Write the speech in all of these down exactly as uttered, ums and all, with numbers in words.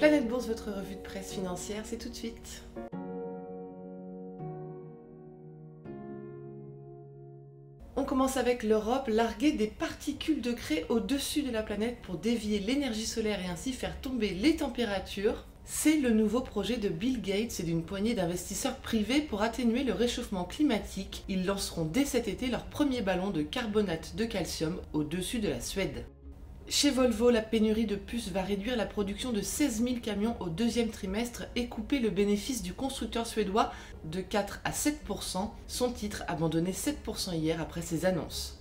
Planète Bourse, votre revue de presse financière, c'est tout de suite. On commence avec l'Europe, larguer des particules de craie au-dessus de la planète pour dévier l'énergie solaire et ainsi faire tomber les températures. C'est le nouveau projet de Bill Gates et d'une poignée d'investisseurs privés pour atténuer le réchauffement climatique. Ils lanceront dès cet été leur premier ballon de carbonate de calcium au-dessus de la Suède. Chez Volvo, la pénurie de puces va réduire la production de seize mille camions au deuxième trimestre et couper le bénéfice du constructeur suédois de quatre à sept pour cent. Son titre abandonné sept pour cent hier après ses annonces.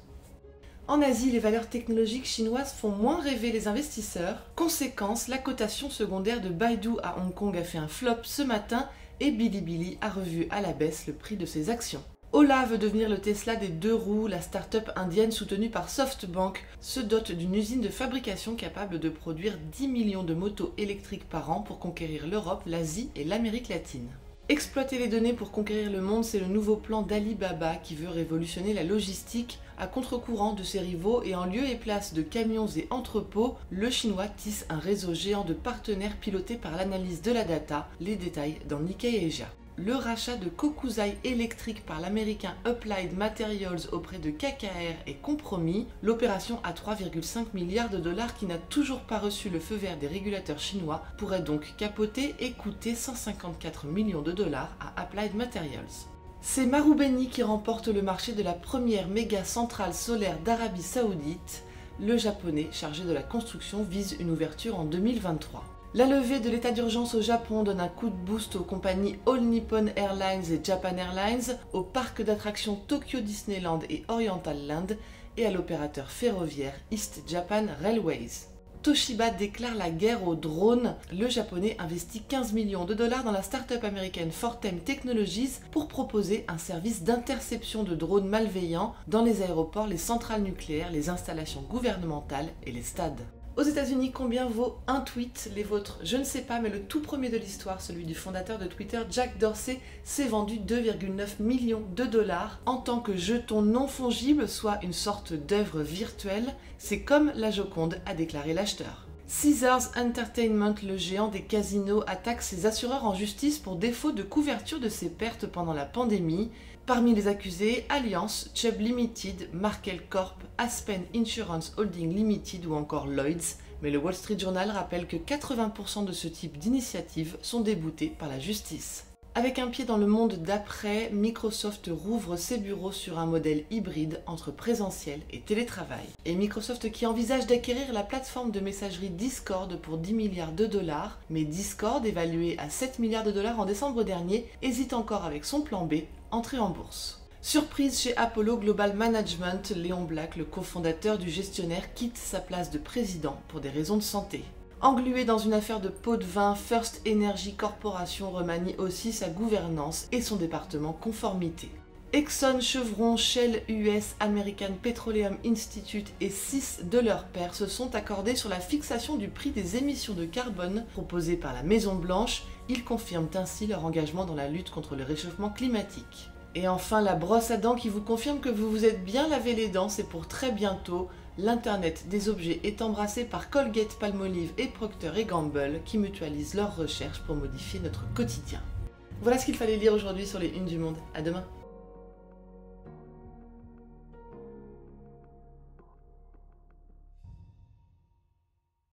En Asie, les valeurs technologiques chinoises font moins rêver les investisseurs. Conséquence, la cotation secondaire de Baidu à Hong Kong a fait un flop ce matin et Bilibili a revu à la baisse le prix de ses actions. Ola veut devenir le Tesla des deux roues. La start-up indienne soutenue par SoftBank se dote d'une usine de fabrication capable de produire dix millions de motos électriques par an pour conquérir l'Europe, l'Asie et l'Amérique latine. Exploiter les données pour conquérir le monde, c'est le nouveau plan d'Alibaba qui veut révolutionner la logistique à contre-courant de ses rivaux et en lieu et place de camions et entrepôts, le chinois tisse un réseau géant de partenaires pilotés par l'analyse de la data, les détails dans Nikkei Asia. Le rachat de Kokusai Electric par l'américain Applied Materials auprès de K K R est compromis. L'opération à trois virgule cinq milliards de dollars qui n'a toujours pas reçu le feu vert des régulateurs chinois pourrait donc capoter et coûter cent cinquante-quatre millions de dollars à Applied Materials. C'est Marubeni qui remporte le marché de la première méga centrale solaire d'Arabie Saoudite. Le japonais chargé de la construction vise une ouverture en deux mille vingt-trois. La levée de l'état d'urgence au Japon donne un coup de boost aux compagnies All Nippon Airlines et Japan Airlines, au parc d'attractions Tokyo Disneyland et Oriental Land et à l'opérateur ferroviaire East Japan Railways. Toshiba déclare la guerre aux drones. Le japonais investit quinze millions de dollars dans la start-up américaine Fortem Technologies pour proposer un service d'interception de drones malveillants dans les aéroports, les centrales nucléaires, les installations gouvernementales et les stades. Aux États-Unis, combien vaut un tweet? Les vôtres, je ne sais pas, mais le tout premier de l'histoire, celui du fondateur de Twitter, Jack Dorsey, s'est vendu deux virgule neuf millions de dollars en tant que jeton non fongible, soit une sorte d'œuvre virtuelle. C'est comme la Joconde, a déclaré l'acheteur. Caesars Entertainment, le géant des casinos, attaque ses assureurs en justice pour défaut de couverture de ses pertes pendant la pandémie. Parmi les accusés, Allianz, Chubb Limited, Markel Corp, Aspen Insurance Holding Limited ou encore Lloyds. Mais le Wall Street Journal rappelle que quatre-vingts pour cent de ce type d'initiatives sont déboutées par la justice. Avec un pied dans le monde d'après, Microsoft rouvre ses bureaux sur un modèle hybride entre présentiel et télétravail. Et Microsoft qui envisage d'acquérir la plateforme de messagerie Discord pour dix milliards de dollars, mais Discord, évalué à sept milliards de dollars en décembre dernier, hésite encore avec son plan B, entrée en bourse. Surprise chez Apollo Global Management, Léon Black, le cofondateur du gestionnaire, quitte sa place de président pour des raisons de santé. Englué dans une affaire de pot de vin, First Energy Corporation remanie aussi sa gouvernance et son département conformité. Exxon, Chevron, Shell U S, American Petroleum Institute et six de leurs pairs se sont accordés sur la fixation du prix des émissions de carbone proposées par la Maison Blanche. Ils confirment ainsi leur engagement dans la lutte contre le réchauffement climatique. Et enfin, la brosse à dents qui vous confirme que vous vous êtes bien lavé les dents, c'est pour très bientôt. L'Internet des objets est embrassé par Colgate, Palmolive et Procter et Gamble qui mutualisent leurs recherches pour modifier notre quotidien. Voilà ce qu'il fallait lire aujourd'hui sur les Unes du Monde. À demain.